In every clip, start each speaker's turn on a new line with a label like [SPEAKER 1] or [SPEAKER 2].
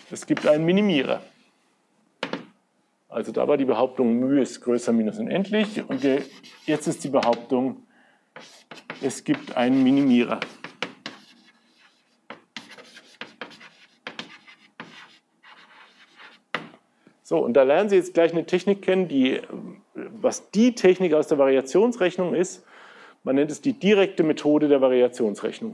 [SPEAKER 1] es gibt einen Minimierer. Also da war die Behauptung, μ ist größer minus unendlich. Und jetzt ist die Behauptung, es gibt einen Minimierer. So, und da lernen Sie jetzt gleich eine Technik kennen, was die Technik aus der Variationsrechnung ist. Man nennt es die direkte Methode der Variationsrechnung.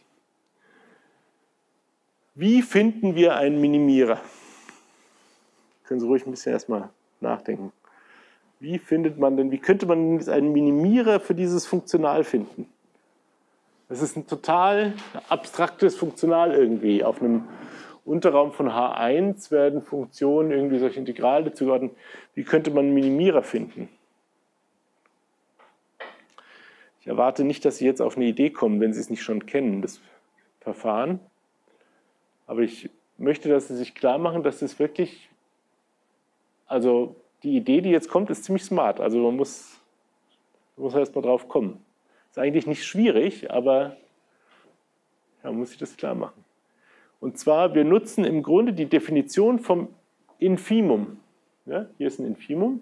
[SPEAKER 1] Wie finden wir einen Minimierer? Können Sie ruhig ein bisschen erstmal nachdenken. Wie könnte man denn einen Minimierer für dieses Funktional finden? Das ist ein total abstraktes Funktional irgendwie. Auf einem Unterraum von H1 werden Funktionen irgendwie solche Integrale zugeordnet. Wie könnte man einen Minimierer finden? Ich erwarte nicht, dass Sie jetzt auf eine Idee kommen, wenn Sie es nicht schon kennen, das Verfahren. Aber ich möchte, dass Sie sich klar machen, dass das wirklich, also die Idee, die jetzt kommt, ist ziemlich smart. Also man muss erst mal drauf kommen. Ist eigentlich nicht schwierig, aber ja, man muss sich das klar machen. Und zwar, wir nutzen im Grunde die Definition vom Infimum. Ja, hier ist ein Infimum.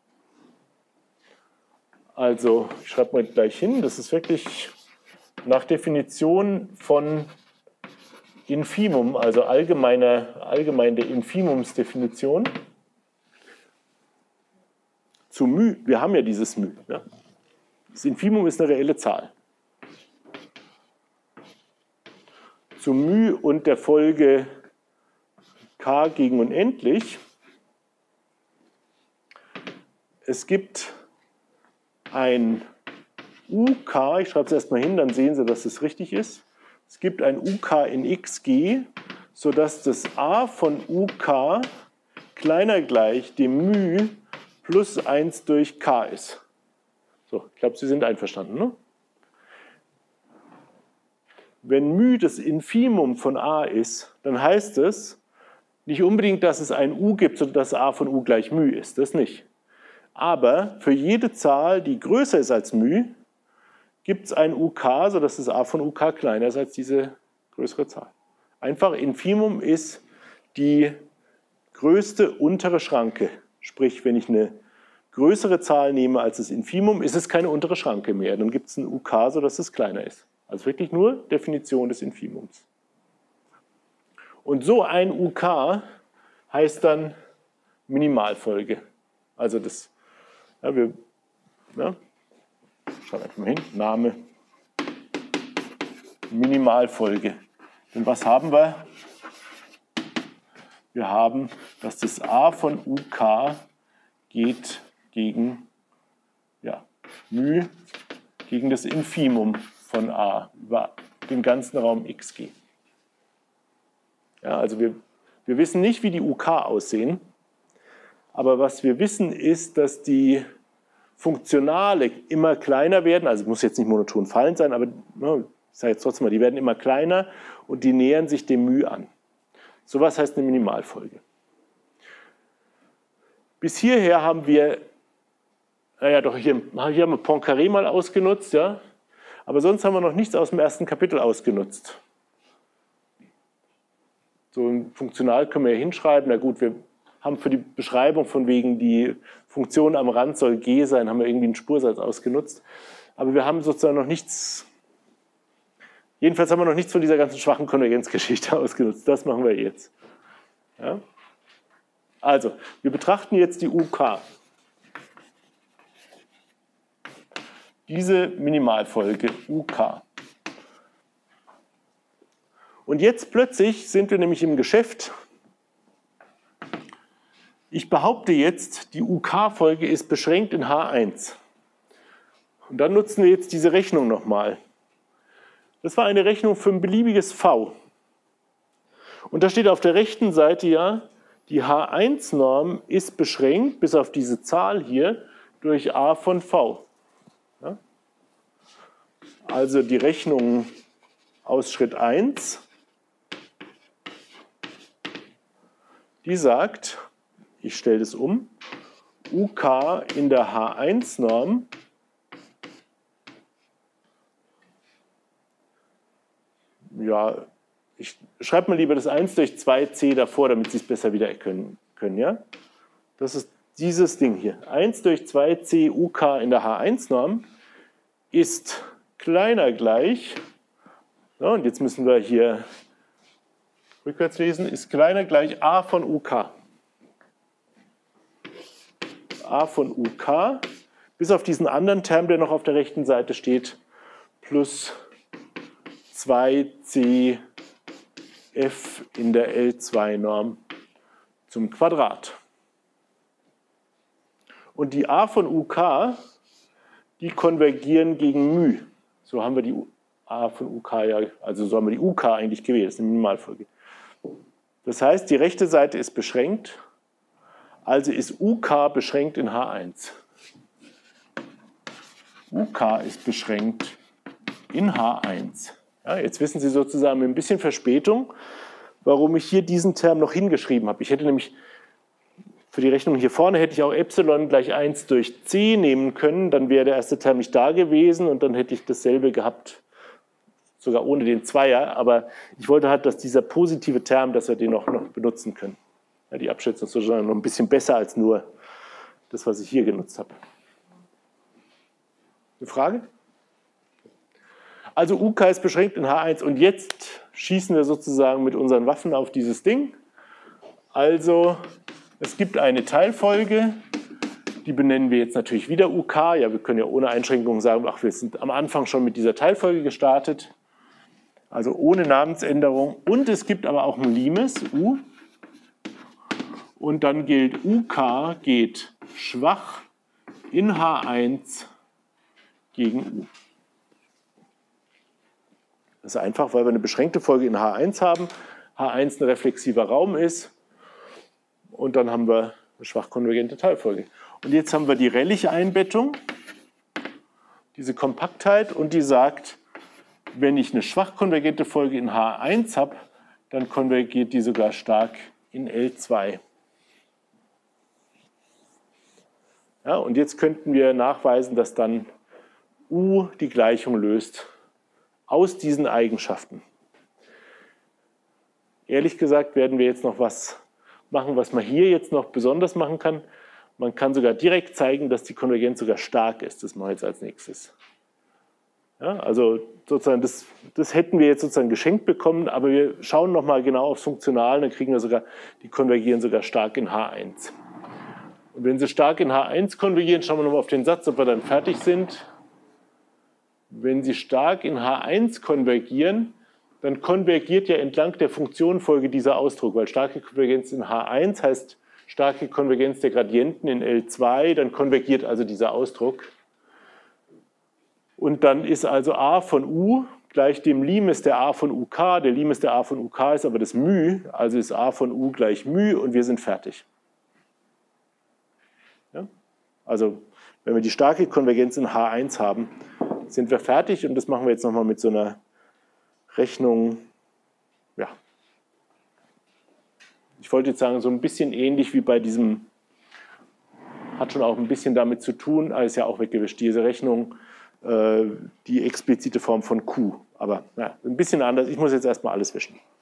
[SPEAKER 1] Also, ich schreibe mal gleich hin, das ist wirklich nach Definition von Infimum, also allgemeine Infimumsdefinition zu μ. Wir haben ja dieses μ. Ja. Das Infimum ist eine reelle Zahl. Zu μ und der Folge k gegen unendlich. Es gibt ein UK, ich schreibe es erstmal hin, dann sehen Sie, dass es richtig ist. Es gibt ein UK in xg, sodass das a von UK kleiner gleich dem μ plus 1 durch k ist. So, ich glaube, Sie sind einverstanden, ne? Wenn μ das Infimum von a ist, dann heißt es nicht unbedingt, dass es ein u gibt, sondern dass a von u gleich μ ist. Das nicht. Aber für jede Zahl, die größer ist als μ, gibt es ein UK, sodass das a von UK kleiner ist als diese größere Zahl. Einfach, Infimum ist die größte untere Schranke. Sprich, wenn ich eine größere Zahl nehme als das Infimum, ist es keine untere Schranke mehr. Dann gibt es ein UK, sodass es kleiner ist. Also wirklich nur Definition des Infimums. Und so ein UK heißt dann Minimalfolge. Also das, ja, schauen wir einfach mal hin, Name, Minimalfolge. Und was haben wir? Wir haben, dass das a von UK geht gegen μ, gegen das Infimum von a über den ganzen Raum xg. Ja, also wir wissen nicht, wie die UK aussehen, aber was wir wissen ist, dass die Funktionale immer kleiner werden, also muss jetzt nicht monoton fallend sein, aber ich sage jetzt trotzdem mal, die werden immer kleiner und die nähern sich dem μ an. Sowas heißt eine Minimalfolge. Bis hierher haben wir, naja doch, hier haben wir Poincaré mal ausgenutzt, ja, aber sonst haben wir noch nichts aus dem ersten Kapitel ausgenutzt. So ein Funktional können wir hier hinschreiben, na gut, wir haben für die Beschreibung von wegen die Funktion am Rand soll g sein, haben wir irgendwie einen Spursatz ausgenutzt. Aber wir haben sozusagen noch nichts, jedenfalls haben wir noch nichts von dieser ganzen schwachen Konvergenzgeschichte ausgenutzt. Das machen wir jetzt. Ja? Also, wir betrachten jetzt die UK. Diese Minimalfolge UK. Und jetzt plötzlich sind wir nämlich im Geschäft. Ich behaupte jetzt, die UK-Folge ist beschränkt in H1. Und dann nutzen wir jetzt diese Rechnung nochmal. Das war eine Rechnung für ein beliebiges V. Und da steht auf der rechten Seite ja, die H1-Norm ist beschränkt, bis auf diese Zahl hier, durch a von V. Ja? Also die Rechnung aus Schritt 1, die sagt, ich stelle das um, UK in der H1-Norm ja, ich schreibe mal lieber das 1 durch 2c davor, damit Sie es besser wieder erkennen können. Ja? Das ist dieses Ding hier. 1 durch 2c UK in der H1-Norm ist kleiner gleich, ja, und jetzt müssen wir hier rückwärts lesen, ist kleiner gleich a von UK. A von UK, bis auf diesen anderen Term, der noch auf der rechten Seite steht, plus 2c f in der L2-Norm zum Quadrat. Und die a von UK, die konvergieren gegen μ. So haben wir die a von UK ja, also so haben wir die UK eigentlich gewählt, das ist eine Minimalfolge. Das heißt, die rechte Seite ist beschränkt, also ist UK beschränkt in H1. UK ist beschränkt in H1. Ja, jetzt wissen Sie sozusagen mit ein bisschen Verspätung, warum ich hier diesen Term noch hingeschrieben habe. Ich hätte nämlich für die Rechnung hier vorne hätte ich auch Epsilon gleich 1 durch c nehmen können, dann wäre der erste Term nicht da gewesen und dann hätte ich dasselbe gehabt, sogar ohne den Zweier, aber ich wollte halt, dass dieser positive Term, dass wir den noch benutzen können. Ja, die Abschätzung ist sozusagen noch ein bisschen besser als nur das, was ich hier genutzt habe. Eine Frage? Also UK ist beschränkt in H1 und jetzt schießen wir sozusagen mit unseren Waffen auf dieses Ding. Also es gibt eine Teilfolge, die benennen wir jetzt natürlich wieder UK. Ja, wir können ja ohne Einschränkungen sagen, ach, wir sind am Anfang schon mit dieser Teilfolge gestartet. Also ohne Namensänderung. Und es gibt aber auch ein Limes, U. Und dann gilt, UK geht schwach in H1 gegen U. Das ist einfach, weil wir eine beschränkte Folge in H1 haben, H1 ein reflexiver Raum ist und dann haben wir eine schwach konvergente Teilfolge. Und jetzt haben wir die Rellich-Einbettung, diese Kompaktheit, und die sagt, wenn ich eine schwach konvergente Folge in H1 habe, dann konvergiert die sogar stark in L2. Ja, und jetzt könnten wir nachweisen, dass dann U die Gleichung löst aus diesen Eigenschaften. Ehrlich gesagt werden wir jetzt noch was machen, was man hier jetzt noch besonders machen kann. Man kann sogar direkt zeigen, dass die Konvergenz sogar stark ist. Das mache ich jetzt als nächstes. Ja, also sozusagen das hätten wir jetzt sozusagen geschenkt bekommen, aber wir schauen nochmal genau aufs Funktional, dann kriegen wir sogar, die konvergieren sogar stark in H1. Und wenn sie stark in H1 konvergieren, schauen wir nochmal auf den Satz, ob wir dann fertig sind. Wenn sie stark in H1 konvergieren, dann konvergiert ja entlang der Funktionenfolge dieser Ausdruck, weil starke Konvergenz in H1 heißt starke Konvergenz der Gradienten in L2, dann konvergiert also dieser Ausdruck. Und dann ist also a von u gleich dem Limes der a von uk, der Limes der a von uk ist aber das μ, also ist a von u gleich μ und wir sind fertig. Ja? Also wenn wir die starke Konvergenz in H1 haben, sind wir fertig und das machen wir jetzt nochmal mit so einer Rechnung, ja. Ich wollte jetzt sagen, so ein bisschen ähnlich wie bei diesem, hat schon auch ein bisschen damit zu tun, aber ist ja auch weggewischt, diese Rechnung, die explizite Form von Q. Aber ja, ein bisschen anders, ich muss jetzt erstmal alles wischen.